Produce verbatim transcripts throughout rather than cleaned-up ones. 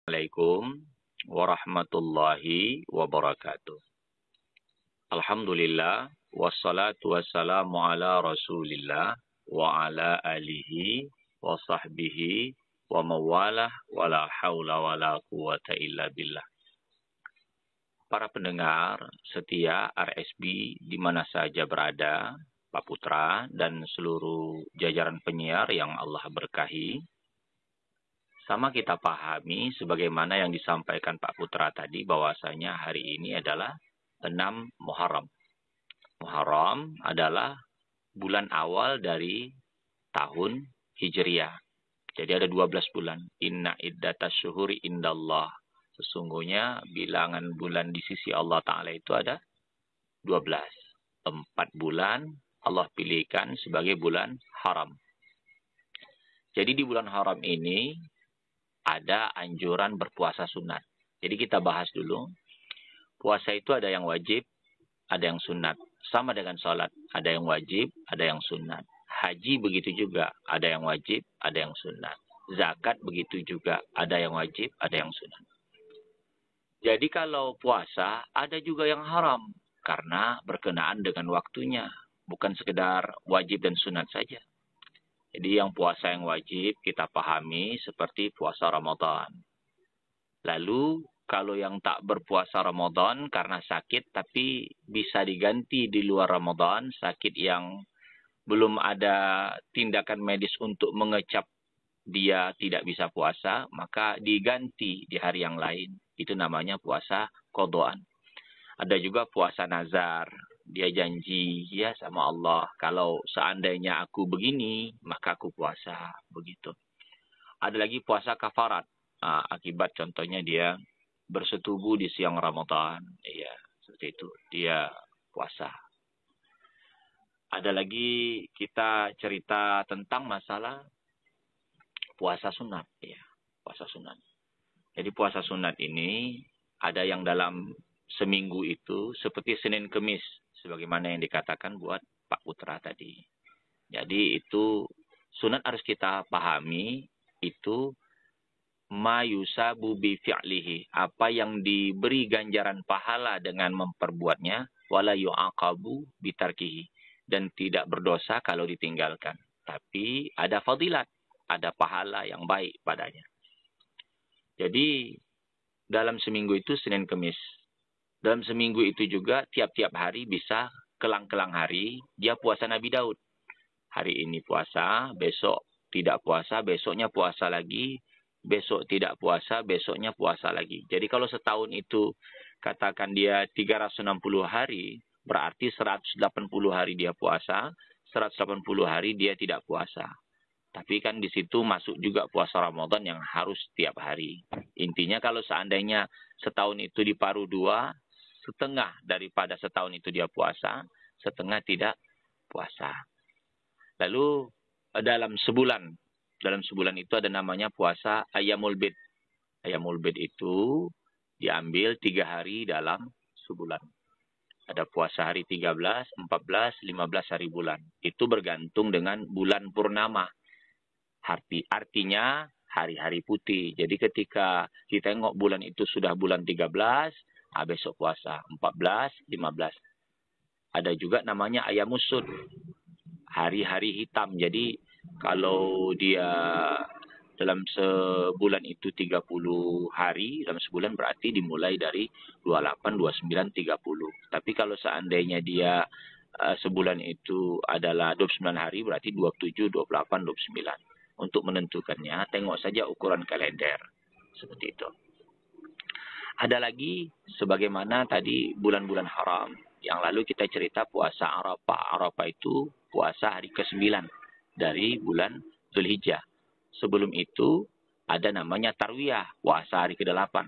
Assalamualaikum warahmatullahi wabarakatuh. Alhamdulillah, wassalatu wassalamu ala rasulillah, wa ala alihi, wa sahbihi, wa mawalah, wa la hawla wa la quwata illa billah. Para pendengar setia R S B di mana saja berada, Pak Putra dan seluruh jajaran penyiar yang Allah berkahi, sama kita pahami sebagaimana yang disampaikan Pak Putra tadi bahwasanya hari ini adalah enam Muharram. Muharram adalah bulan awal dari tahun Hijriah. Jadi ada dua belas bulan. Inna iddatas syuhuri indallah. Sesungguhnya bilangan bulan di sisi Allah Ta'ala itu ada dua belas. Empat bulan Allah pilihkan sebagai bulan haram. Jadi di bulan haram ini ada anjuran berpuasa sunat. Jadi kita bahas dulu. Puasa itu ada yang wajib, ada yang sunat. Sama dengan sholat. Ada yang wajib, ada yang sunat. Haji begitu juga. Ada yang wajib, ada yang sunat. Zakat begitu juga. Ada yang wajib, ada yang sunat. Jadi kalau puasa, ada juga yang haram. Karena berkenaan dengan waktunya. Bukan sekedar wajib dan sunat saja. Jadi yang puasa yang wajib kita pahami seperti puasa Ramadan. Lalu kalau yang tak berpuasa Ramadan karena sakit tapi bisa diganti di luar Ramadan, sakit yang belum ada tindakan medis untuk mengecap dia tidak bisa puasa, maka diganti di hari yang lain. Itu namanya puasa qadhaan. Ada juga puasa nazar. Dia janji ya sama Allah, kalau seandainya aku begini, maka aku puasa. Begitu. Ada lagi puasa kafarat. Nah, akibat contohnya dia bersetubuh di siang Ramadan. Iya, seperti itu. Dia puasa. Ada lagi kita cerita tentang masalah puasa sunat. Ya, puasa sunat. Jadi puasa sunat ini ada yang dalam seminggu itu seperti Senin Kemis. Sebagaimana yang dikatakan buat Pak Putra tadi. Jadi itu sunat harus kita pahami. Itu ma yusabu bi fi'lihi. Apa yang diberi ganjaran pahala dengan memperbuatnya. Wala yu'aqabu bitarkihi. Dan tidak berdosa kalau ditinggalkan. Tapi ada fadilat. Ada pahala yang baik padanya. Jadi dalam seminggu itu Senin Kemis. Dalam seminggu itu juga tiap-tiap hari bisa kelang-kelang hari dia puasa Nabi Daud. Hari ini puasa, besok tidak puasa, besoknya puasa lagi, besok tidak puasa, besoknya puasa lagi. Jadi kalau setahun itu katakan dia tiga ratus enam puluh hari, berarti seratus delapan puluh hari dia puasa, seratus delapan puluh hari dia tidak puasa. Tapi kan di situ masuk juga puasa Ramadan yang harus tiap hari. Intinya kalau seandainya setahun itu diparuh dua, setengah daripada setahun itu dia puasa, setengah tidak puasa. Lalu dalam sebulan, dalam sebulan itu ada namanya puasa Ayyamul Bid. Ayyamul Bid itu diambil tiga hari dalam sebulan. Ada puasa hari tiga belas, empat belas, lima belas hari bulan. Itu bergantung dengan bulan purnama. Arti, artinya hari-hari putih. Jadi ketika kita tengok bulan itu sudah bulan tiga belas, ah, besok puasa. empat belas, lima belas. Ada juga namanya Ayyamusud. Hari-hari hitam. Jadi kalau dia dalam sebulan itu tiga puluh hari, dalam sebulan berarti dimulai dari dua puluh delapan, dua puluh sembilan, tiga puluh. Tapi kalau seandainya dia uh, sebulan itu adalah dua puluh sembilan hari, berarti dua puluh tujuh, dua puluh delapan, dua puluh sembilan. Untuk menentukannya, tengok saja ukuran kalender. Seperti itu. Ada lagi, sebagaimana tadi bulan-bulan haram. Yang lalu kita cerita puasa Arafah. Arafah itu puasa hari kesembilan dari bulan Zulhijjah. Sebelum itu ada namanya Tarwiyah, puasa hari kedelapan.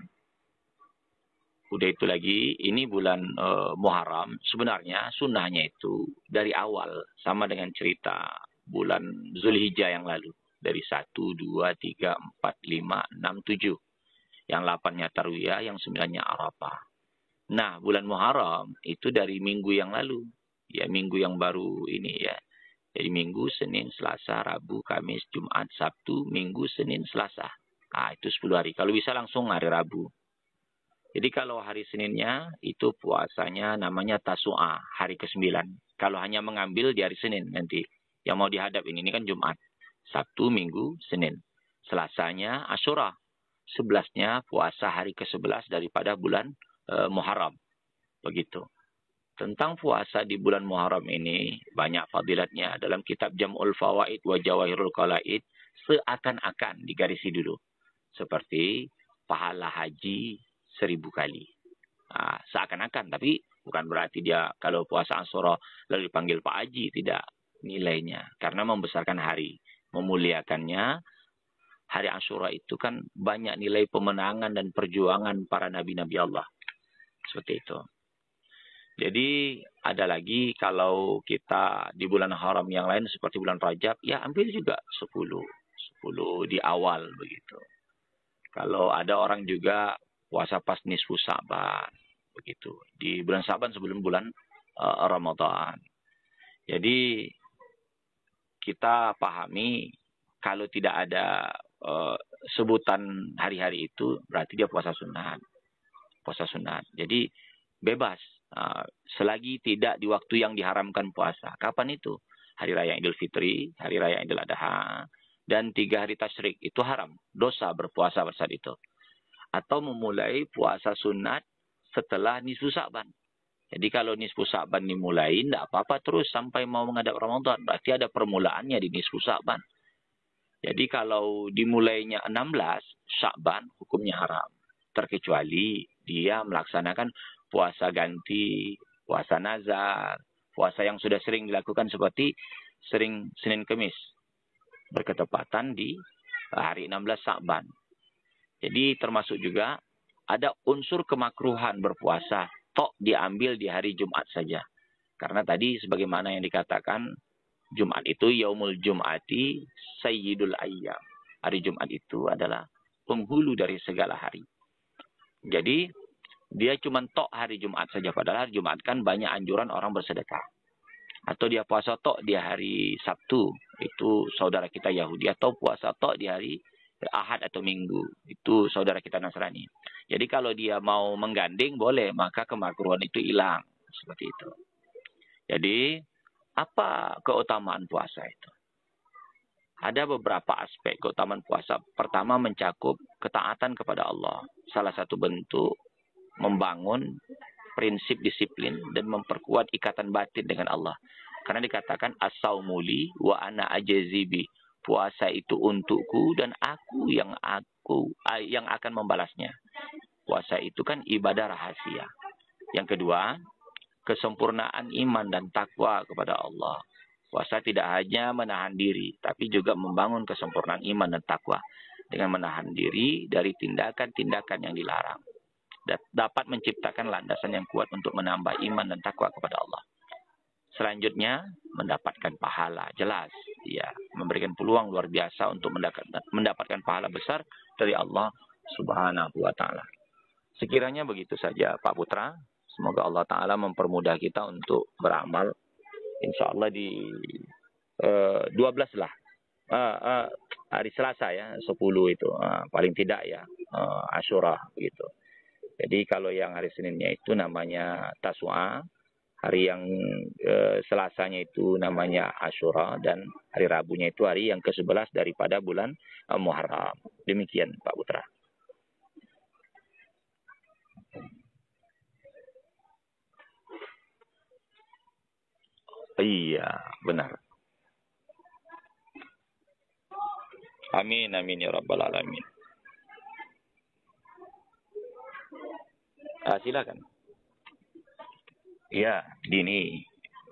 Udah itu lagi, ini bulan e, Muharram. Sebenarnya sunnahnya itu dari awal. Sama dengan cerita bulan Zulhijjah yang lalu. Dari satu, dua, tiga, empat, lima, enam, tujuh. Yang delapannya Tarwiyah, yang sembilannya Arafah. Nah, bulan Muharram itu dari minggu yang lalu. Ya, minggu yang baru ini ya. Jadi minggu, Senin, Selasa, Rabu, Kamis, Jumat, Sabtu, Minggu, Senin, Selasa. Nah, itu sepuluh hari. Kalau bisa langsung hari Rabu. Jadi kalau hari Seninnya itu puasanya namanya Tasu'a, hari kesembilan. Kalau hanya mengambil di hari Senin nanti. Yang mau dihadap ini, ini kan Jumat. Sabtu, Minggu, Senin. Selasanya Asyura. Sebelasnya puasa hari kesebelas daripada bulan e, Muharram. Begitu. Tentang puasa di bulan Muharram ini banyak fadilatnya. Dalam kitab Jam'ul Fawaid wa Jawahirul Qalaid seakan-akan digarisi dulu. Seperti pahala haji seribu kali. Nah, seakan-akan, tapi bukan berarti dia kalau puasa Asyura lalu dipanggil Pak Haji, tidak nilainya. Karena membesarkan hari, memuliakannya. Hari Asyura itu kan banyak nilai pemenangan dan perjuangan para nabi-nabi Allah. Seperti itu. Jadi ada lagi kalau kita di bulan haram yang lain seperti bulan Rajab, ya ambil juga sepuluh. sepuluh di awal begitu. Kalau ada orang juga puasa pas nisfu Sa'ban begitu. Di bulan Sa'ban sebelum bulan uh, Ramadan. Jadi kita pahami kalau tidak ada uh, sebutan hari-hari itu berarti dia puasa sunat. Puasa sunat. Jadi bebas uh, selagi tidak di waktu yang diharamkan puasa. Kapan itu? Hari raya Idul Fitri, hari raya Idul Adha, dan tiga hari tasyrik itu haram. Dosa berpuasa pada saat itu. Atau memulai puasa sunat setelah nisfu Sa'ban. Jadi kalau nisfu Sa'ban dimulai, tidak apa-apa terus sampai mau menghadap Ramadan. Berarti ada permulaannya di nisfu Sa'ban. Jadi kalau dimulainya enam belas Sa'ban, hukumnya haram. Terkecuali dia melaksanakan puasa ganti, puasa nazar, puasa yang sudah sering dilakukan seperti sering Senin Kemis. Berketepatan di hari enam belas Sa'ban. Jadi termasuk juga ada unsur kemakruhan berpuasa. Tok diambil di hari Jumat saja. Karena tadi sebagaimana yang dikatakan, Jumat itu Yaumul Jum'ati Sayyidul Ayyam. Hari Jumat itu adalah penghulu dari segala hari. Jadi dia cuma tok hari Jumat saja. Padahal hari Jumat kan banyak anjuran orang bersedekah. Atau dia puasa tok di hari Sabtu. Itu saudara kita Yahudi. Atau puasa tok di hari Ahad atau Minggu. Itu saudara kita Nasrani. Jadi kalau dia mau menggandeng boleh. Maka kemakruhan itu hilang. Seperti itu. Jadi apa keutamaan puasa itu? Ada beberapa aspek keutamaan puasa. Pertama mencakup ketaatan kepada Allah. Salah satu bentuk membangun prinsip disiplin dan memperkuat ikatan batin dengan Allah. Karena dikatakan as-saumuli wa ana ajazibi. Puasa itu untukku dan aku yang aku yang akan membalasnya. Puasa itu kan ibadah rahasia. Yang kedua, kesempurnaan iman dan takwa kepada Allah. Puasa tidak hanya menahan diri, tapi juga membangun kesempurnaan iman dan takwa dengan menahan diri dari tindakan-tindakan yang dilarang. Dapat menciptakan landasan yang kuat untuk menambah iman dan takwa kepada Allah. Selanjutnya, mendapatkan pahala. Jelas, ya, memberikan peluang luar biasa untuk mendapatkan pahala besar dari Allah Subhanahu wa Ta'ala. Sekiranya begitu saja, Pak Putra. Semoga Allah Ta'ala mempermudah kita untuk beramal. Insya Allah di uh, dua belas lah. Uh, uh, hari Selasa ya, sepuluh itu. Uh, paling tidak ya, uh, Asyura begitu. Jadi kalau yang hari Seninnya itu namanya Tasu'a. Hari yang e, Selasanya itu namanya Asyura. Dan hari Rabunya itu hari yang kesebelas daripada bulan e, Muharram. Demikian Pak Putra. Iya, benar. Amin, amin ya Rabbal Alamin. Ah, silakan. Ya, Dini.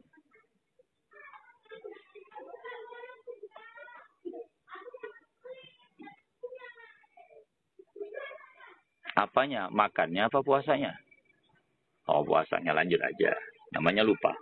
Apanya? Makannya apa puasanya? Oh, puasanya lanjut aja. Namanya lupa.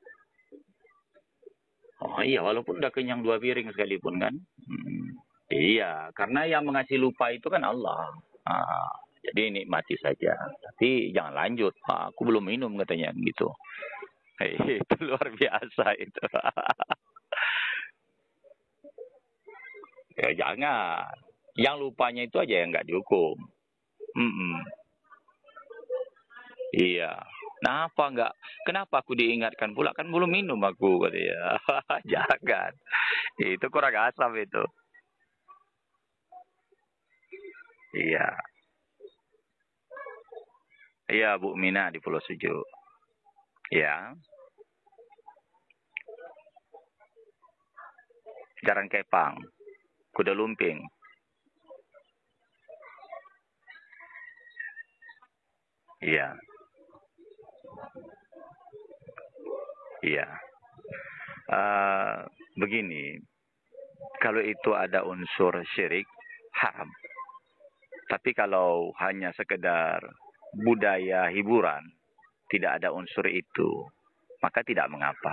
Oh iya, walaupun udah kenyang dua piring sekalipun kan. Hmm, iya, karena yang mengasih lupa itu kan Allah. Ah, jadi nikmati saja. Tapi jangan lanjut. Ah, aku belum minum katanya gitu. Hei, itu luar biasa itu. Ya jangan. Yang lupanya itu aja yang nggak dihukum. Mm-mm. Iya. Nah, apa enggak? Kenapa aku diingatkan pula? Kan belum minum aku, katanya. Jangan. Itu kurang asam itu. Iya. Iya, Bu Mina di Pulau Suju. Ya. Jaran Kepang. Kuda Lumping. Iya. Iya. Uh, begini. Kalau itu ada unsur syirik, haram. Tapi kalau hanya sekedar budaya hiburan, tidak ada unsur itu, maka tidak mengapa.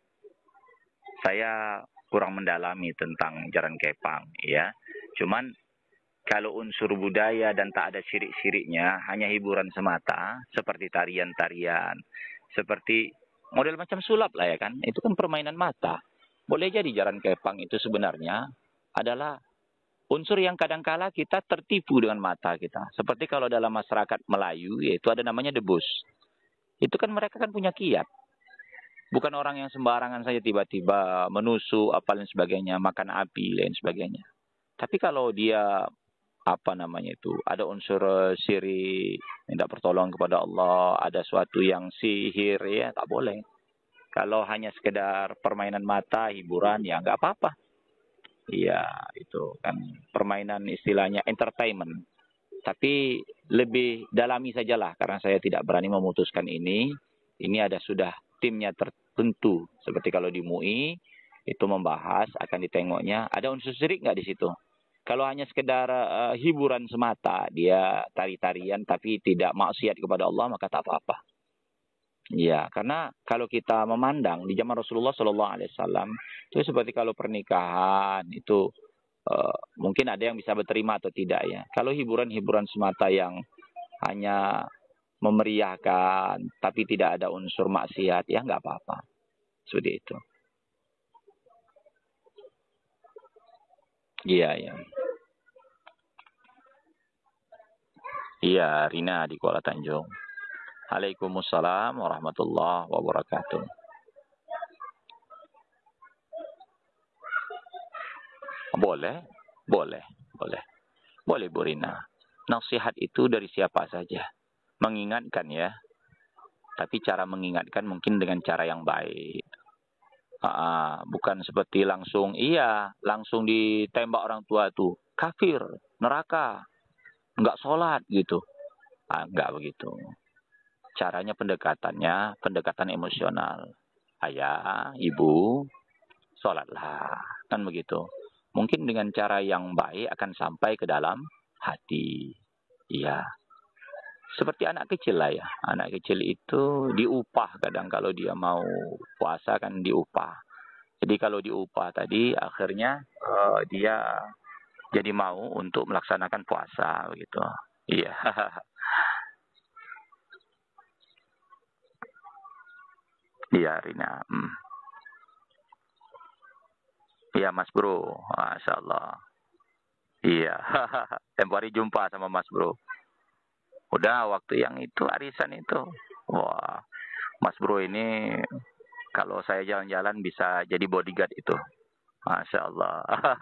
Saya kurang mendalami tentang Jaran Kepang, ya. Cuman kalau unsur budaya dan tak ada syirik-syiriknya, hanya hiburan semata, seperti tarian-tarian, seperti model macam sulap lah ya kan, itu kan permainan mata. Boleh jadi Jaran Kepang itu sebenarnya adalah unsur yang kadangkala kita tertipu dengan mata kita. Seperti kalau dalam masyarakat Melayu, yaitu ada namanya debus. Itu kan mereka kan punya kiat. Bukan orang yang sembarangan saja tiba-tiba menusuk, apa dan sebagainya, makan api, dan sebagainya. Tapi kalau dia, apa namanya itu, ada unsur syirik, minta pertolongan kepada Allah, ada suatu yang sihir, ya tak boleh. Kalau hanya sekedar permainan mata, hiburan, ya nggak apa-apa. Iya, itu kan permainan istilahnya entertainment. Tapi lebih dalami sajalah, karena saya tidak berani memutuskan ini. Ini ada sudah timnya tertentu. Seperti kalau di M U I, itu membahas, akan ditengoknya, ada unsur syirik nggak di situ. Kalau hanya sekedar uh, hiburan semata, dia tari-tarian tapi tidak maksiat kepada Allah, maka tak apa-apa. Ya, karena kalau kita memandang di zaman Rasulullah Shallallahu Alaihi Wasallam itu seperti kalau pernikahan itu uh, mungkin ada yang bisa berterima atau tidak ya. Kalau hiburan-hiburan semata yang hanya memeriahkan tapi tidak ada unsur maksiat, ya nggak apa-apa. Seperti itu. Iya, ya. Iya, Rina di Kuala Tanjung. Waalaikumsalam warahmatullahi wabarakatuh. Boleh, boleh, boleh. Boleh Bu Rina. Nasihat itu dari siapa saja. Mengingatkan ya. Tapi cara mengingatkan mungkin dengan cara yang baik. Aa, bukan seperti langsung, iya, langsung ditembak orang tua tuh. Kafir, neraka, nggak sholat gitu. Ah, nggak begitu. Caranya pendekatannya, pendekatan emosional. Ayah, ibu, sholatlah. Kan begitu. Mungkin dengan cara yang baik akan sampai ke dalam hati. Iya. Seperti anak kecil lah ya. Anak kecil itu diupah kadang kalau dia mau puasa kan diupah. Jadi kalau diupah tadi akhirnya uh, dia jadi mau untuk melaksanakan puasa begitu. Iya. Iya Rina. Hmm. Iya Mas Bro. Masya Allah. Iya. Tempo hari jumpa sama Mas Bro. Udah waktu yang itu arisan itu. Wah. Mas Bro ini kalau saya jalan-jalan bisa jadi bodyguard itu. Masya Allah.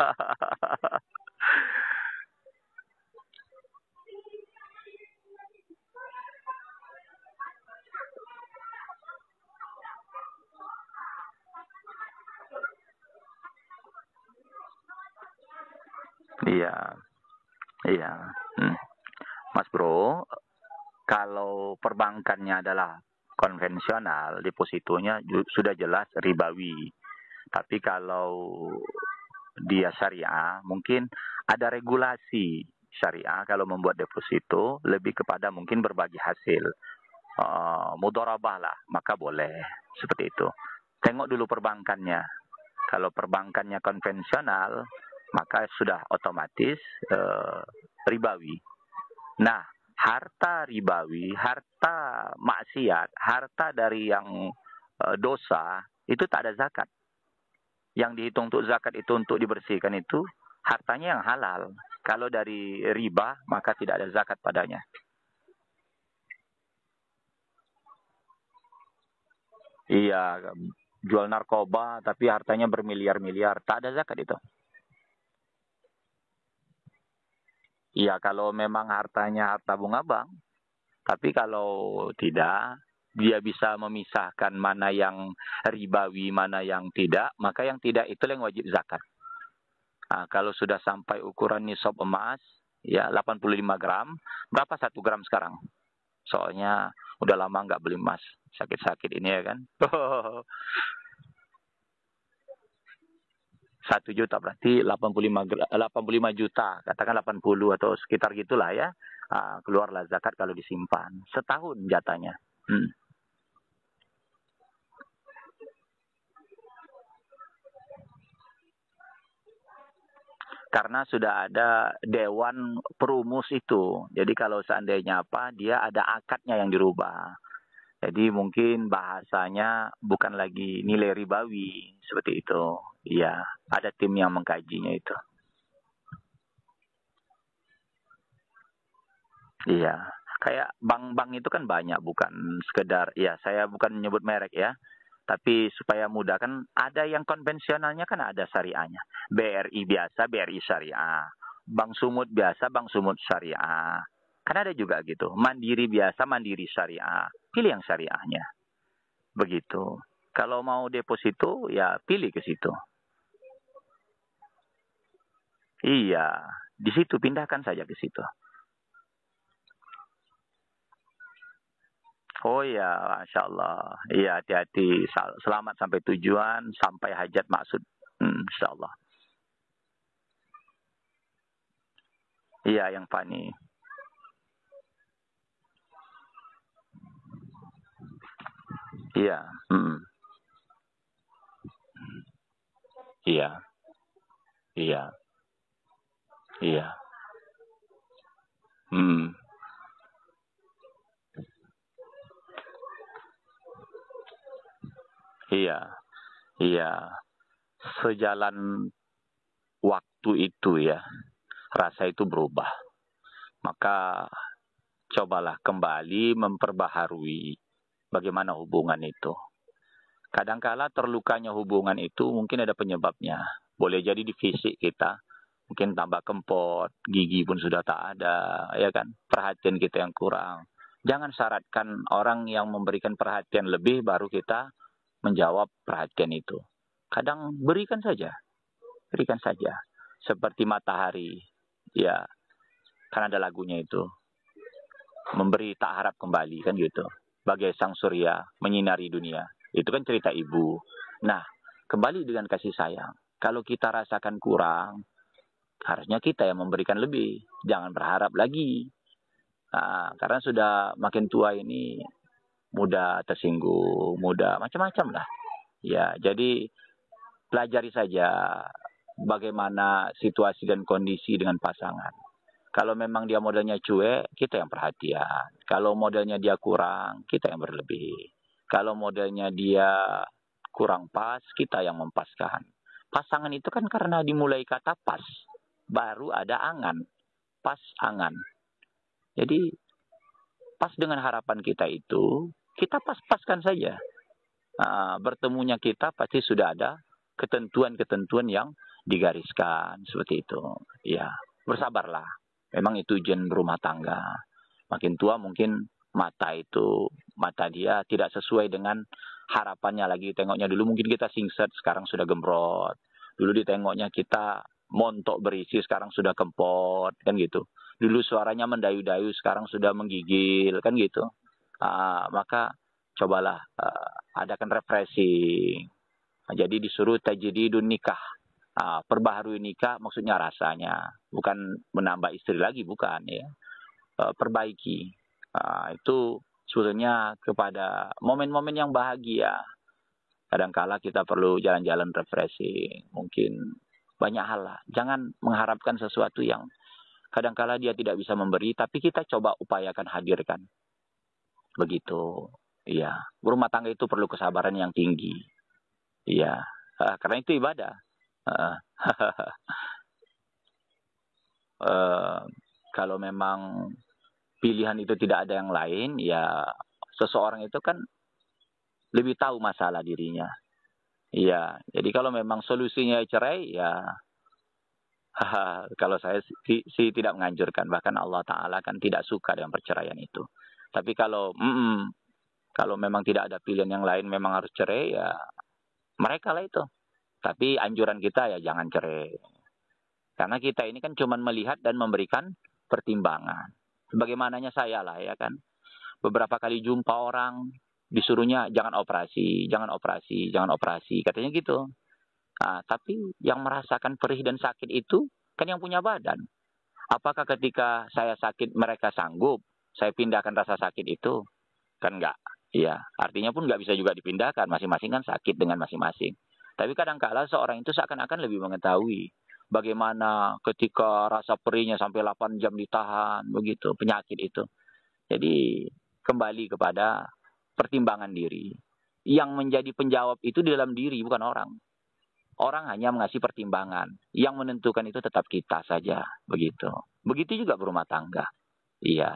Iya. Iya. Hmm. Mas Bro, kalau perbankannya adalah konvensional, depositonya sudah jelas ribawi. Tapi kalau dia syariah, mungkin ada regulasi syariah kalau membuat deposito lebih kepada mungkin berbagi hasil. Uh, mudharabah lah, maka boleh seperti itu. Tengok dulu perbankannya. Kalau perbankannya konvensional, maka sudah otomatis uh, ribawi. Nah, harta ribawi, harta maksiat, harta dari yang uh, dosa, itu tak ada zakat. Yang dihitung untuk zakat itu untuk dibersihkan itu hartanya yang halal. Kalau dari riba, maka tidak ada zakat padanya. Iya, jual narkoba tapi hartanya bermiliar-miliar, tak ada zakat itu. Iya, kalau memang hartanya harta bunga bank, tapi kalau tidak, dia bisa memisahkan mana yang ribawi, mana yang tidak, maka yang tidak itu yang wajib zakat. Nah, kalau sudah sampai ukuran nisab emas, ya delapan puluh lima gram, berapa satu gram sekarang? Soalnya udah lama nggak beli emas, sakit-sakit ini ya kan. Satu juta berarti delapan puluh lima, delapan puluh lima juta, katakan delapan puluh atau sekitar gitulah ya. Uh, keluarlah zakat kalau disimpan. Setahun jatanya. Hmm. Karena sudah ada dewan perumus itu. Jadi kalau seandainya apa, dia ada akadnya yang dirubah. Jadi mungkin bahasanya bukan lagi nilai ribawi seperti itu. Iya, ada tim yang mengkajinya itu. Iya, kayak bank-bank itu kan banyak, bukan sekedar, ya saya bukan menyebut merek ya, tapi supaya mudah kan ada yang konvensionalnya kan ada syariahnya. B R I biasa, B R I syariah. Bank Sumut biasa, Bank Sumut syariah. Kan ada juga gitu. Mandiri biasa, Mandiri syariah. Pilih yang syariahnya. Begitu. Kalau mau deposito, ya pilih ke situ. Iya, di situ pindahkan saja ke situ. Oh ya, Masya Allah. Iya, hati-hati. Selamat sampai tujuan, sampai hajat maksud. Hmm, Insya Allah. Iya, yang fani. Iya. Hmm. Iya. Iya. Iya. Hmm. Iya. Iya. Sejalan waktu itu ya, rasa itu berubah. Maka cobalah kembali memperbaharui bagaimana hubungan itu. Kadangkala terlukanya hubungan itu mungkin ada penyebabnya. Boleh jadi di fisik kita, mungkin tambah kempot, gigi pun sudah tak ada, ya kan? Perhatian kita yang kurang. Jangan syaratkan orang yang memberikan perhatian lebih baru kita menjawab perhatian itu. Kadang berikan saja, berikan saja. Seperti matahari, ya, kan ada lagunya itu. Memberi tak harap kembali, kan gitu. Bagai sang surya menyinari dunia. Itu kan cerita ibu. Nah, kembali dengan kasih sayang. Kalau kita rasakan kurang, harusnya kita yang memberikan lebih. Jangan berharap lagi. Nah, karena sudah makin tua ini, mudah tersinggung, mudah macam-macam lah. Ya, jadi pelajari saja bagaimana situasi dan kondisi dengan pasangan. Kalau memang dia modelnya cuek, kita yang perhatian. Kalau modelnya dia kurang, kita yang berlebih. Kalau modelnya dia kurang pas, kita yang mempaskan. Pasangan itu kan karena dimulai kata pas, baru ada angan. Pas, angan. Jadi, pas dengan harapan kita itu, kita pas-paskan saja. Nah, bertemunya kita pasti sudah ada ketentuan-ketentuan yang digariskan. Seperti itu. Ya, bersabarlah. Memang itu ujian rumah tangga. Makin tua mungkin mata itu, mata dia tidak sesuai dengan harapannya lagi. Tengoknya dulu mungkin kita singset, sekarang sudah gembrot. Dulu ditengoknya kita montok berisi, sekarang sudah kempot, kan gitu. Dulu suaranya mendayu-dayu, sekarang sudah menggigil, kan gitu. Uh, maka cobalah uh, adakan refreshing. Nah, jadi disuruh tajdidun nikah. Uh, perbaharui nikah maksudnya rasanya, bukan menambah istri lagi, bukan ya. Uh, perbaiki. Uh, itu sebetulnya kepada momen-momen yang bahagia. Kadangkala kita perlu jalan-jalan refreshing. Mungkin banyak hal lah. Jangan mengharapkan sesuatu yang kadangkala dia tidak bisa memberi, tapi kita coba upayakan hadirkan. Begitu. Iya. Berumah tangga itu perlu kesabaran yang tinggi. Iya. Uh, karena itu ibadah. Uh, eh, kalau memang pilihan itu tidak ada yang lain, ya seseorang itu kan lebih tahu masalah dirinya. Iya, jadi kalau memang solusinya cerai, ya kalau saya sih, sih tidak menganjurkan. Bahkan Allah Ta'ala kan tidak suka dengan perceraian itu. Tapi kalau mm -mm, kalau memang tidak ada pilihan yang lain, memang harus cerai, ya mereka lah itu. Tapi anjuran kita ya jangan cerai. Karena kita ini kan cuma melihat dan memberikan pertimbangan. Sebagaimananya saya lah ya kan. Beberapa kali jumpa orang, disuruhnya jangan operasi, jangan operasi, jangan operasi. Katanya gitu. Nah, tapi yang merasakan perih dan sakit itu kan yang punya badan. Apakah ketika saya sakit mereka sanggup saya pindahkan rasa sakit itu? Kan enggak. Iya, artinya pun enggak bisa juga dipindahkan. Masing-masing kan sakit dengan masing-masing. Tapi kadang-kala seorang itu seakan-akan lebih mengetahui bagaimana ketika rasa perihnya sampai delapan jam ditahan, begitu, penyakit itu. Jadi kembali kepada pertimbangan diri. Yang menjadi penjawab itu di dalam diri, bukan orang. Orang hanya mengasih pertimbangan. Yang menentukan itu tetap kita saja. Begitu. Begitu juga berumah tangga. Iya.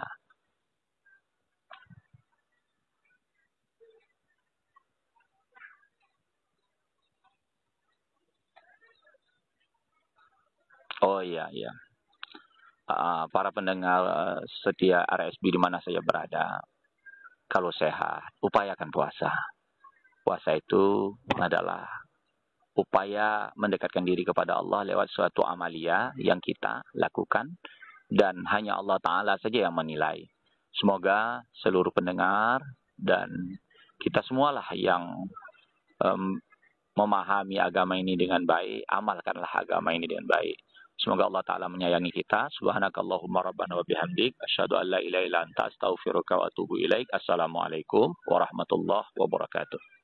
Oh iya, iya. Uh, para pendengar uh, setia R S B di mana saja berada. Kalau sehat, upayakan puasa. Puasa itu adalah upaya mendekatkan diri kepada Allah lewat suatu amalia yang kita lakukan. Dan hanya Allah Ta'ala saja yang menilai. Semoga seluruh pendengar dan kita semualah yang um, memahami agama ini dengan baik, amalkanlah agama ini dengan baik. Semoga Allah Ta'ala menyayangi kita. Subhanakallahumma rabbana wa bihamdik. Asyhadu an la ilaha illa anta astaghfiruka wa atubu ilaik. Assalamualaikum warahmatullahi wabarakatuh.